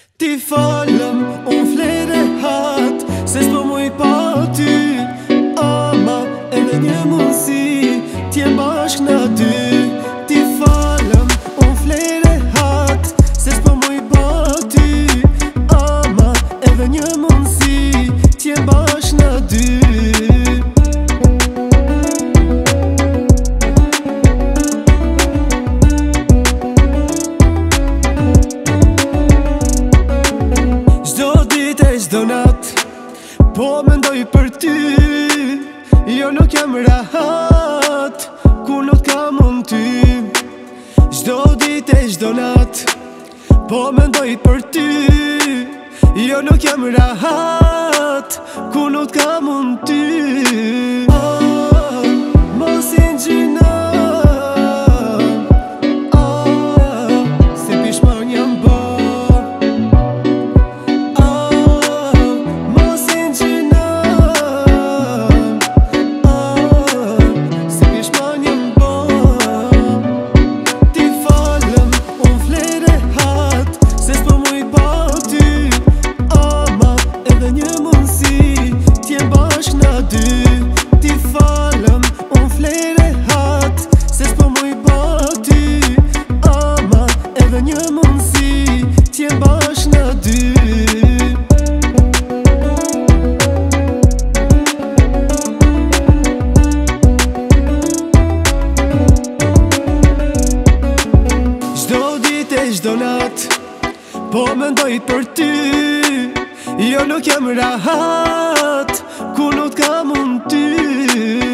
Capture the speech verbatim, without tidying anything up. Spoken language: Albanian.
Ti falem, unë flere hat Se s'po muj pa ty Ama edhe një mundësi T'jem bashk në dy Ti falem, unë flere hat Se s'po muj pa ty Ama edhe një mundësi T'jem bashk në dy Çdo nat po mendoj për ty Jo nuk jam rahat Ku nuk kam unë ty Çdo ditë e çdo nat po mendoj për ty Jo nuk jam rahat Ku nuk kam unë ty oh, mos i ngjina oh, Se pishman jam bo Çdo nat po mendoj për ty Jo nuk jam rahat Ku nuk kam unë ty